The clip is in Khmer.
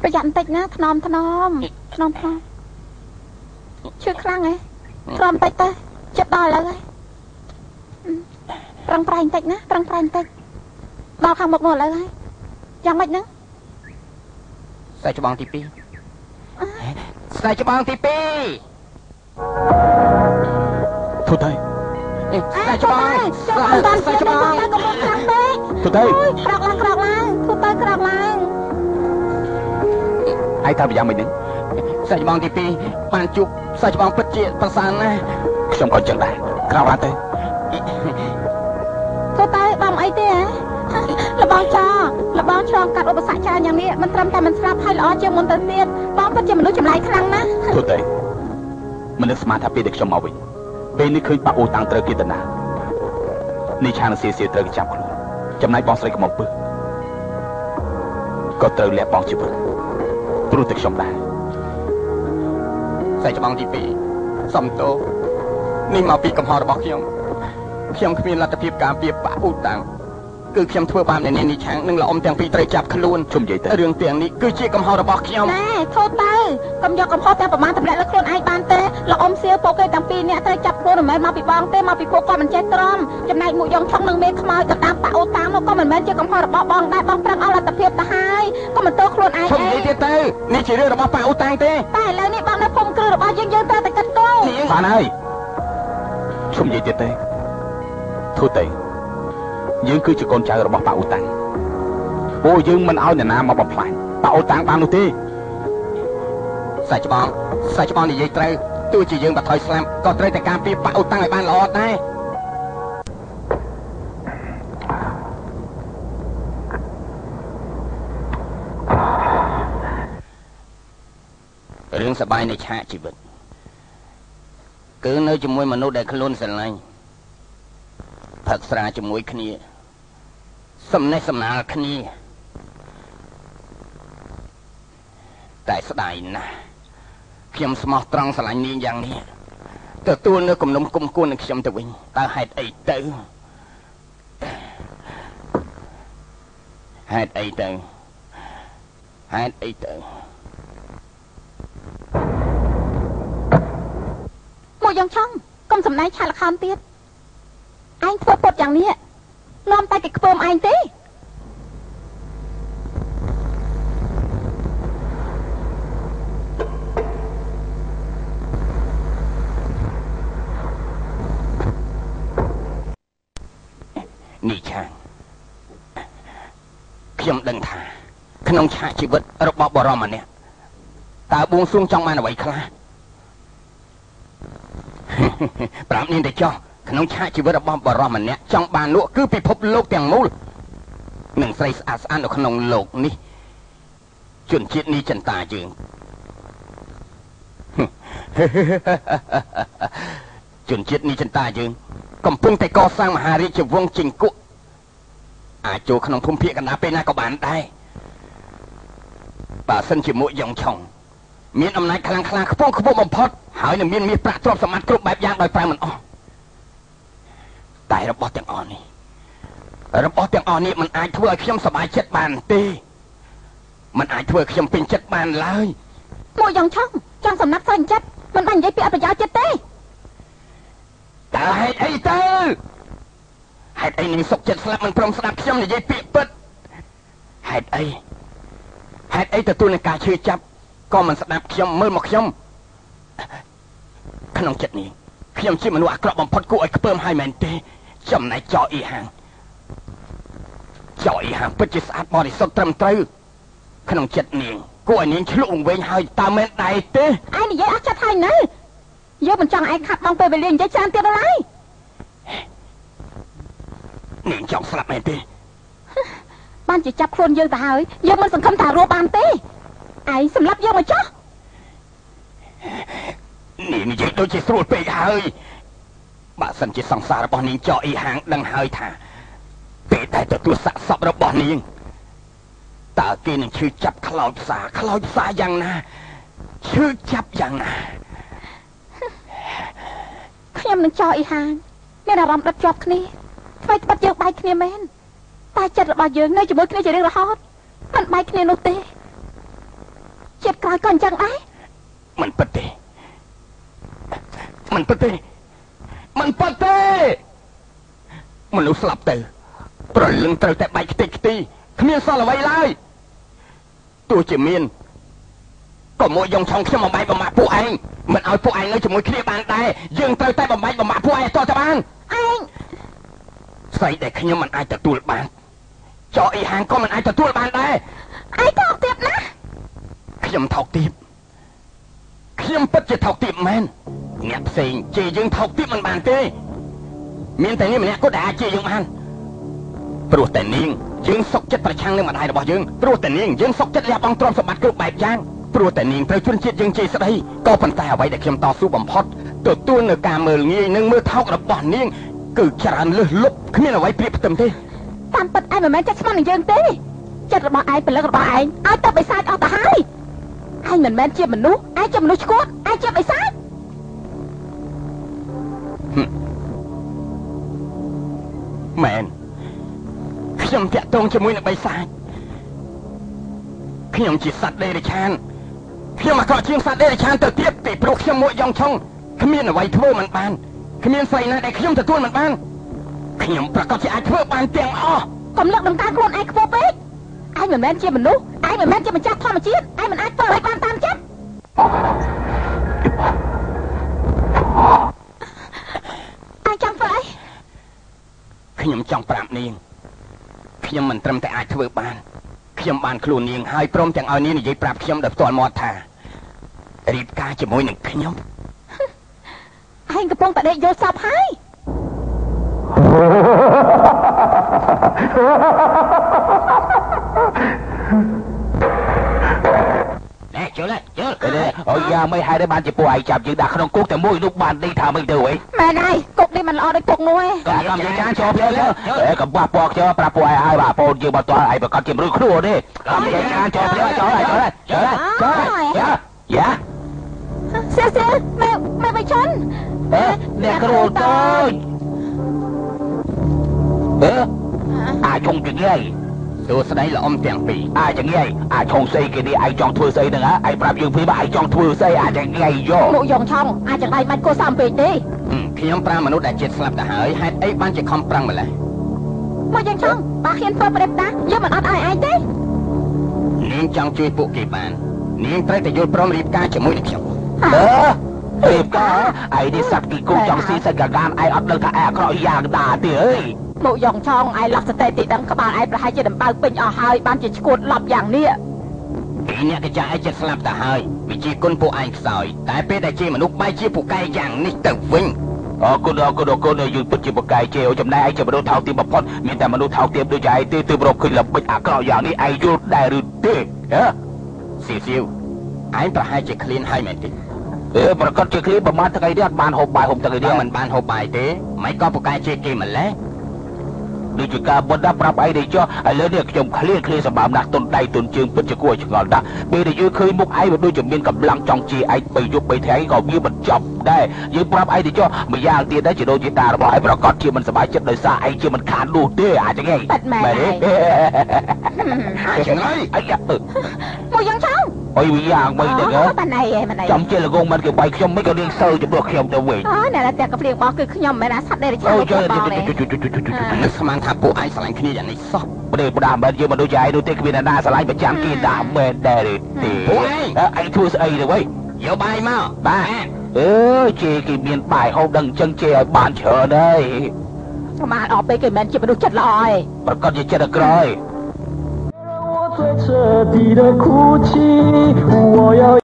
ประหยัดติดนะถนอมชื่อคลั่งไงถนอมติดเต้จับดอยแล้วไงรังปลายติดนะรังปลายติดดอกข้างหมดแล้วไงยังไม่นึงใส่ฉบังทีปีใส่ฉบังทีปีทุไทยใส่ฉบังใส่ฉบังทุไทยกรอกลังทุไทยกรอกลังไอ้ท่าไปยังไม่นึงใส่ฉบังทีปีปานจุกใส่ฉบังปัจเจกประสานนะខ្ញុំក៏ចឹងដែរក្រៅបានទេទៅតែបងអីទេលបងចលបងឆ្លងកាត់ឧបសគ្គច្រើនយ៉ាងនេះមិនត្រឹមតែមិនស្រាប់ហើយល្អជាងមុនទៅទៀតបងពិតជាមនុស្សចម្លែកខ្លាំងណាស់ទូទៅមនុស្សស្មានថាពេលដែលខ្ញុំមកវិញពេលនេះឃើញប៉ាអូតាំងត្រូវគេតាណានេះឆានសៀសៀត្រូវគេចាប់ខ្លួនចំណែកបងស្រីកំមុំពឹសក៏ត្រូវលះបង់ជីវិតព្រោះតែខ្ញុំដែរใส่ฉบังទី2សំទោនេះមកពីកំហុសរបស់ខ្ញុំគ្មានលទ្ធភាពការពារប៉ាអូតាំងគឺខ្ញុំធ្វើបាបអ្នកនេះឆាំងនឹងល្អអ៊ំទាំងពីរត្រូវចាប់ខ្លួនជុំនិយាយទៅរឿងទាំងនេះគឺជាកំហុសរបស់ខ្ញុំណែធូតទៅកុំយកកំហុសទាំងប្រមាណតម្លាក់លើខ្លួនឯងបានទេលោកអ៊ំសៀវពួកគេទាំងពីរអ្នកត្រូវចាប់ខ្លួនមិនមែនមកពីបងទេមកពីពួកគាត់មិនចេះទ្រាំចំណែកមួយយ៉ងឆុងនឹងមេខ្មោចទៅតាមប៉ាអូតាំងនោះក៏មិនមែនជាកំហុសរបស់បងដែរបងប្រឹងអស់លទ្ធភាពទៅហើយកុំបន្ទោសខ្លួនឯងខ្ញុំនិយាយទៀតទៅនេះជារឿងរបស់ប៉ាអូតាំងទេតែឥឡូវនេះបងនៅភូមិគ្រឹះរបស់យើងត្រូវតែកាត់គោបានហើយខ្ញុំនិយាយទៀតទេធូតទៅយើងគឺជាកូនចៅរបស់ប៉ាអូតាំងអូយើងមិនឲ្យអ្នកណាមកបំផ្លាញប៉ាអូតាំងបាននោះទេសាច់ច្បងនិយាយត្រូវទោះជាយើងបាត់ថយស្លាប់ក៏ត្រូវតែការពារប៉ាអូតាំងឲ្យបានល្អដែររឿងសប្បាយនៃឆាកជីវិតគឺនៅជាមួយមនុស្សដែលខ្លួនស្រឡាញ់ផឹកស្រាជាមួយគ្នាសំណេះសំណាលគ្នាតែស្ដាយណាស់ខ្ញុំស្មោះត្រង់ស្រឡាញ់នាងយ៉ាងនេះទទួលនៅគំនុំគុំគួននឹងខ្ញុំទៅវិញតើហេតុអីទៅមកយ៉ាងឆុងកុំសំដែងឆាល្ខោនទៀតឯងធ្វើពុតយ៉ាងនេះនាំតែគេខ្ពើមឯងទេនេះឆាងខ្ញុំដឹងថាក្នុងឆាកជីវិតរបស់បរមម្នាក់តើបួងសួងចង់បានអ្វីខ្លះប្រាប់នាងទៅចោះក្នុងឆាកជីវិតរបស់បរមម្នាក់ចង់បាននោះគឺពិភពលោកទាំងមូលនឹងស្រីស្អាតស្អាតនៅក្នុងលោកនេះជនជាតិនេះចិន្តាយើងជនជាតិនេះចិន្តាយើងកំពុងតែកសាងមហារាជវង្សជិង្គក់អាចចូលក្នុងភូមិភាគកណ្ដាលពេលណាក៏បានដែរបើសិនជាមួយយ៉ងឆុងមានអំណាចខ្លាំងខ្ពស់បំផុតហើយនឹងមានមាសប្រាក់ទ្រព្យសម្បត្តិគ្រប់បែបយ៉ាងដោយប្រើមិនអស់តែរបស់ទាំងអស់នេះมันអាចធ្វើឲ្យខ្ញុំសប្បាយចិត្តបានទេมันអាចធ្វើឲ្យខ្ញុំពេញចិត្តបានឡើយមួយយ៉ាងឆុងចង់សំណាប់សាច់ចិត្តមិនបាននិយាយពីអត់ប្រយោជន៍ចិត្តទេតើហេតុអីទៅហេតុអីនឹងសុកចិត្តស្លាប់មិនព្រមស្ដាប់ខ្ញុំនិយាយពាក្យពិតហេតុអីទទួលនឹងការឈឺចាប់ក៏មិនស្ដាប់ខ្ញុំមើលមកខ្ញុំក្នុងចិត្តនេះខ្ញុំជាមនុស្សអាក្រក់បំផុតគួរឲ្យខ្ពើមហើយមែនទេចំណែកចោអ៊ីហាងពិតជាស្អាតបរិសុទ្ធត្រឹមត្រូវក្នុងចិត្តនាងគួរឲ្យនាងឆ្លុះវង្វេងហើយតើមែនដែរទេឯងនិយាយអស់ចិត្តហើយនៅយើងមិនចង់ឯងខាត់បងពេលវេលានិយាយច្រើនទៀតទេឡើយនាងចង់ស្លាប់មែនទេបានជាចាប់ខ្លួនយើងទៅហើយយើងមិនសង្ឃឹមថារស់បានទេឯងសម្លាប់យើងមកចោះនាងនិយាយដូចជាស្រួលពេកហើយបើសិនជាសង្សាររបស់នាងចោអ៊ីហាងដឹងហើយថាពេលដែលទទួលសាកសពរបស់នាងតើគេនឹងឈឺចាប់ខ្លោចផ្សាយ៉ាងណាឈឺចាប់យ៉ាងណាខ្ញុំនឹងចោអ៊ីហាងមានអារម្មណ៍ដិតជាប់គ្នាថ្មីត្បិតយើងបែកគ្នាមែនតែចិត្តរបស់យើងនៅជាមួយគ្នាជារៀងរហូតមិនបែកគ្នានោះទេចិត្តក្រោយក៏អញ្ចឹងដែរមិនពិតទេមិនពិតទេមិនពិតទេមនុស្សស្លាប់ទៅប្រលឹងត្រូវតែបែកខ្ទេចខ្ទីគ្មានសល់អ្វីឡើយទោះជាមានក៏មួយយងឆុងខ្ញុំបំបែកបំបាក់ពួកឯងមិនឲ្យពួកឯងនៅជាមួយគ្នាបានដែរយើងត្រូវតែបំបែកបំបាក់ពួកឯងតទៅបានឯងស្អីដែលខ្ញុំមិនអាចទទួលបានចោអ៊ីហាងក៏មិនអាចទទួលបានដែរឯងថោកទាបណាខ្ញុំថោកទាបខ្ញុំពិតជាថោកទាបមែនអ្នកផ្សេងជេរយើងថោកទាបមិនបានទេមានតែនេះម្នាក់គាត់ដែលអាចជេរយើងបានព្រោះតែនាងយើងសុកចិត្តប្រឆាំងនឹងម្ដាយរបស់យើងព្រោះតែនាងយើងសុកចិត្តលះបង់ទ្រព្យសម្បត្តិគ្រប់បែបយ៉ាងព្រោះតែនាងត្រូវជនជាតិយើងជេរស្ដីក៏ប៉ុន្តែអ្វីដែលខ្ញុំតស៊ូបំផុតទទួលនៅការមើលងាយនិងមើលថោករបស់នាងគឺច្រើនលឹះលុបគ្មានអ្វីព្រៀបផ្ទឹមទេតាមពិតឯងមិនមែនចិត្តស្មាននឹងយើងទេចិត្តរបស់ឯងពលិករបស់ឯងឲ្យទៅបិសាចអស់ទៅហើយឯងមិនមែនជាមនុស្សឯងជាមនុស្សឈួតឯងជាបិសាចមែនខ្ញុំតាក់ទងជាមួយនឹងបិសាចខ្ញុំជាសត្វដេរឆានខ្ញុំអាក្រក់ជាងសត្វដេរឆានទៅទៀតពីព្រោះខ្ញុំមួយយ៉ងឆុងគ្មានអ្វីធ្វើមិនបានគ្មានស្រីណាដែលខ្ញុំទទួលមិនបានខ្ញុំប្រកាសជាអាចធ្វើបានទាំងអស់កុំលឹកដំណើរខ្លួនឯងខ្ពស់ពេកឯងមិនមែនជាមនុស្សឯងមិនមែនជាម្ចាស់ធម្មជាតិឯងមិនអាចធ្វើឲ្យបានតាមចិត្តឯងចង់ធ្វើអីខ្ញុំចង់ប្រាប់នាងខ្ញុំមិនត្រឹមតែអាចធ្វើបានខ្ញុំបានខ្លួននាងហើយព្រមទាំងឲ្យនាងនិយាយប្រាប់ខ្ញុំដោយផ្ទាល់មាត់ថារៀបការជាមួយនឹងខ្ញុំឯងកំពុងតែដេកយល់សពហើយជឿអូយ៉ាមិនហើយបានជាពួកឯងចាប់យើងដាក់ក្នុងគុកតែមួយនោះបាននេះថាមិនទៅហីមែនហើយគុកនេះមិនល្អដូចគុកនោះទេក៏កម្មការជាប់លើកំបោះពកខ្ញុំប្រាប់ពួកឯងហើយបាទបងយើងបន្តឯងប្រកាសជាមនុស្សខ្លួនទេកម្មការជាប់លើចូលហើយយ៉ាសៀសម៉ែបិជនអ្នកគ្រូតូចអាចចង់ជងាយសួស្ដីល្អំទាំងពីរអាចងាយអាចឆុងស្អីគេនេះឯងចង់ធ្វើស្អីហ្នឹងឯងប្រាប់យើងព្រាបឯងចង់ធ្វើស្អីអាចងាយយកមកយ៉ងឆុងអាចដៃបាច់គោសំពេកទេខ្ញុំប្រាំមនុស្សដែលចិត្តស្លាប់ទៅហើយហេតុអីបានជាខំប្រឹងម្ល៉េះមកយ៉ងឆុងបើហ៊ានធ្វើប្រេបដាយើងមិនអត់ឲ្យឯងទេនាងចង់ជួយពួកគេបាននាងត្រូវតែយល់ព្រមរៀបការជាមួយនឹងខ្ញុំរៀបការឯងនេះសត្វគីគូចង់ស៊ីសាច់កាកានឯងអត់ដឹងថាឯងអាក្រក់យ៉ាងណាទេអើយមកយ៉ងឆងឯងឡោះស្ទេទីដឹងក្បាលឯងប្រហែលជាដំបៅពេញអស់ហើយបានជាឈួតឡប់យ៉ាងនេះពីអ្នកកចាឯងចិត្តស្លាប់ទៅហើយវិជាគុណពួកឯងខ្សោយតែពេលដែលជាមនុស្សបែរជាពូកែយ៉ាងនេះទៅវិញអរគុណយើងពិតជាពូកែជាចំណែកឯងជាមនុស្សថោកទាបបំផុតមានតែមនុស្សថោកទាបដូចឯងទេទើបរកឃើញល្បិចអាក្រក់យ៉ាងនេះឯងយល់ដែរឬទេសៀវឯងប្រហែលជាឃ្លានហើយមែនទេប្រកាសជាឃ្លានប្រហែលថ្ងៃនេះអត់បានហូបបាយហូបទឹកទេមិនបានហូបបាយទេមិនក៏ពូកែជាគេម្លេះដូចជាការបណ្ដាប្រាប់អីនេះចុះឥឡូវនេះខ្ញុំឃ្លានសម្រាប់ណាស់ទុនដៃទុនជើងពិតជាគួរឆ្ងល់ណាស់ពេលដែលយើងឃើញមុខឯងដូចជាមានកម្លាំងចង់ជាឯង3យប់3ថ្ងៃក៏វាមិនចប់ដែរយើងប្រាប់ឯងទៅចុះម្យ៉ាងទៀតដែរជាដូចជាតារបស់ឯងប្រកាសជាមិនសប្បាយចិត្តដោយសារឯងជាមិនខាននោះទេអាចហ្នឹងមែនទេអាចហ្នឹងអាយ៉ាមកយ៉ាងឆោអុយវាយ៉ាងមិនទេប៉ាណៃឯមិនចំជាលងមិនគេបាយខ្ញុំមិនក៏រៀងសើចំពោះខ្ញុំទៅវិញអ្នកតែកាភ្លៀងបោះគឺខ្ញុំមិនណាសត្វដេរឆានស្មានថាពួកឯងស្រឡាញ់គ្នាយ៉ាងនេះសោះប្រេបដាមិនយើងមិនដូចឯងនោះទេគ្មានអ្នកណាស្រឡាញ់ប្រចាំគេដាក់មែនដែរទេពួកឯងធ្វើស្អីទៅវិញយកបាយមកបាទជេគេមានបាយហូបដឹងអញ្ចឹងជេឲ្យបានច្រើនហើយមកអត់ពេកគេមិនជាមនុស្សចិត្តល្អឯងប្រកាសជាចិត្តអាក្រក់最彻底的哭泣，我要。